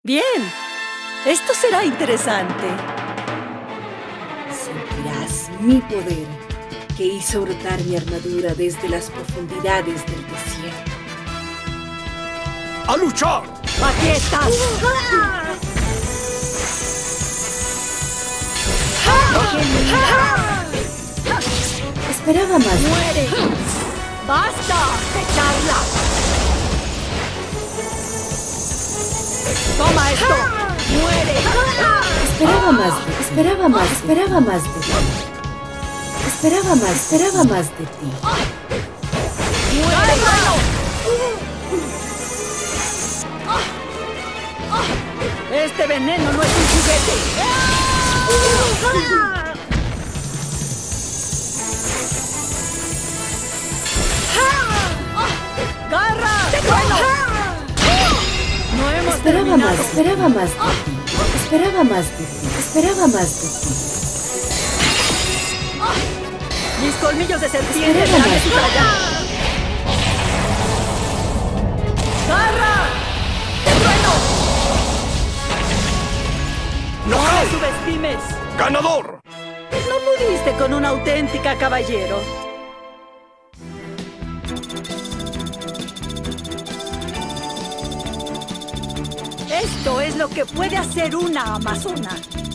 Bien, esto será interesante. Sentirás mi poder, que hizo brotar mi armadura desde las profundidades del desierto. ¡A luchar! ¡Aquí estás! Esperaba más. ¡Muere! ¡Basta de charla! ¡Toma esto! ¡Muere! Esperaba más de ti. Esperaba más de ti. Esperaba más de ti. ¡Muere! ¡Este veneno no es un juguete! ¡Garra! ¡Bueno! No hemos Esperaba más terminado. de ti. Mis colmillos de serpiente Esperaba serán de más. su talla. ¡Garra! ¡De trueno! ¡No me subestimes! ¡Ganador! No pudiste con una auténtica caballero. Esto es lo que puede hacer una amazona.